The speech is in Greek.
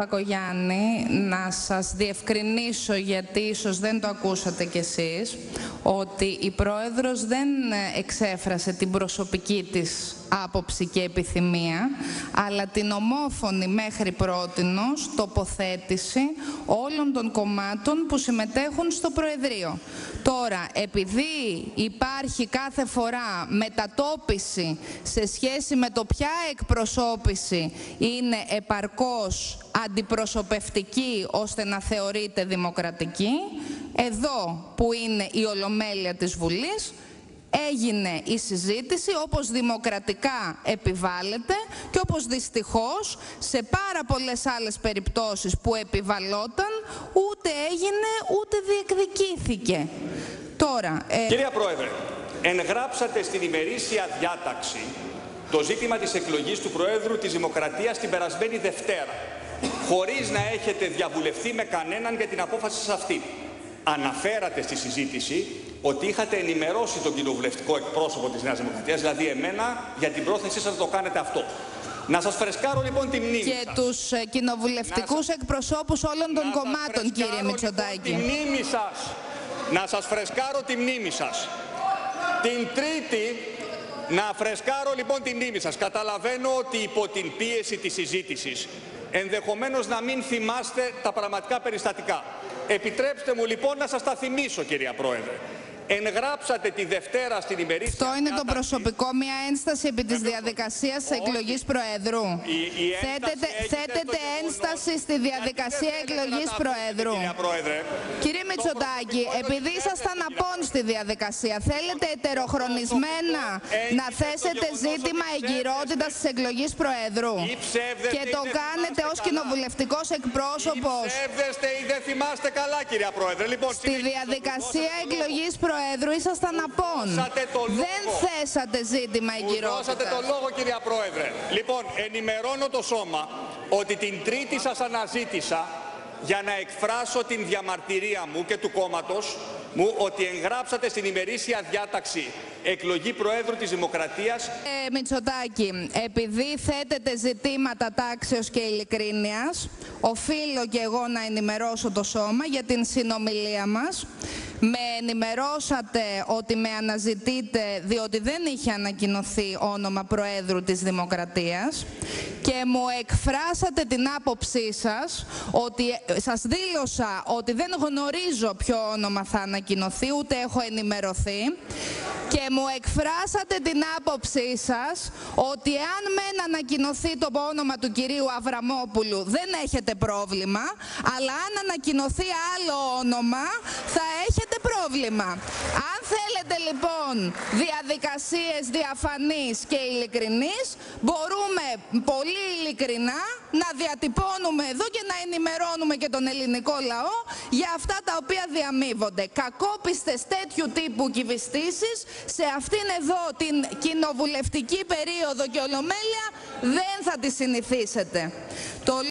Πακογιάννη, να σας διευκρινίσω, γιατί ίσως δεν το ακούσατε κι εσείς, ότι η Πρόεδρος δεν εξέφρασε την προσωπική της άποψη και επιθυμία, αλλά την ομόφωνη μέχρι πρότινος τοποθέτηση όλων των κομμάτων που συμμετέχουν στο Προεδρείο. Τώρα, επειδή υπάρχει κάθε φορά μετατόπιση σε σχέση με το ποια εκπροσώπηση είναι επαρκώς αντιπροσωπευτική ώστε να θεωρείται δημοκρατική, εδώ που είναι η Ολομέλεια της Βουλής, έγινε η συζήτηση όπως δημοκρατικά επιβάλλεται και όπως δυστυχώς σε πάρα πολλές άλλες περιπτώσεις που επιβαλλόταν ούτε έγινε ούτε διεκδικήθηκε. Τώρα, Κυρία Πρόεδρε, εγγράψατε στην ημερήσια διάταξη το ζήτημα της εκλογής του Προέδρου της Δημοκρατίας την περασμένη Δευτέρα, χωρίς να έχετε διαβουλευτεί με κανέναν για την απόφαση σας αυτή. Αναφέρατε στη συζήτηση ότι είχατε ενημερώσει τον κοινοβουλευτικό εκπρόσωπο της Νέας Δημοκρατίας, δηλαδή εμένα, για την πρόθεσή σας να το κάνετε αυτό. Να σας φρεσκάρω λοιπόν τη μνήμη και σας. τους κοινοβουλευτικούς εκπροσώπους όλων των κομμάτων, κύριε Μητσοτάκη. Λοιπόν, τη μνήμη σας. Να σας φρεσκάρω τη μνήμη σας. Την Τρίτη, να φρεσκάρω λοιπόν τη μνήμη σας. Καταλαβαίνω ότι υπό την πίεση της συζήτησης ενδεχομένως να μην θυμάστε τα πραγματικά περιστατικά. Επιτρέψτε μου λοιπόν να σας τα θυμίσω, κυρία Πρόεδρε. Εγγράψατε τη Δευτέρα στην ημερήσια Αυτό είναι διάταξη. το προσωπικό, μια ένσταση επί της διαδικασίας εκλογής Προέδρου. Θέτετε ένσταση στη διαδικασία εκλογής Προέδρου. Κύριε Μητσοτάκη, επειδή ήσασταν απόν στη διαδικασία, θέλετε ετεροχρονισμένα να θέσετε ζήτημα εγκυρότητας της εκλογής Προέδρου και το κάνετε ως κοινοβουλευτικός εκπρόσωπος Ή δεν θυμάστε καλά, κυρία Πρόεδρε. Λοιπόν, στη διαδικασία εκλογής Προέδρου. Ήσασταν απόν. Δεν θέσατε ζήτημα εγκυρότητας. Δώσατε το λόγο, κυρία Πρόεδρε. Λοιπόν, ενημερώνω το σώμα ότι την Τρίτη σας αναζήτησα για να εκφράσω την διαμαρτυρία μου και του κόμματος μου ότι εγγράψατε στην ημερήσια διάταξη εκλογή Προέδρου της Δημοκρατίας. Μητσοτάκη, επειδή θέτετε ζητήματα τάξεως και ειλικρίνειας, οφείλω και εγώ να ενημερώσω το σώμα για την συνομιλία μας. Με ενημερώσατε ότι με αναζητείτε διότι δεν είχε ανακοινωθεί όνομα Προέδρου της Δημοκρατίας και μου εκφράσατε την άποψή σας, ότι σας δήλωσα ότι δεν γνωρίζω ποιο όνομα θα ανακοινωθεί, ούτε έχω ενημερωθεί, και μου εκφράσατε την άποψή σας ότι εάν μεν ανακοινωθεί το όνομα του κυρίου Αβραμόπουλου δεν έχετε πρόβλημα, αλλά αν ανακοινωθεί άλλο όνομα θα έχετε πρόβλημα. Αν θέλετε λοιπόν διαδικασίες διαφανείς και ειλικρινείς, μπορούμε πολύ ειλικρινά να διατυπώνουμε εδώ και να ενημερώνουμε και τον ελληνικό λαό για αυτά τα οποία διαμείβονται. Κακόπιστες τέτοιου τύπου κυβιστήσεις σε αυτήν εδώ την κοινοβουλευτική περίοδο και ολομέλεια δεν θα τη συνηθίσετε.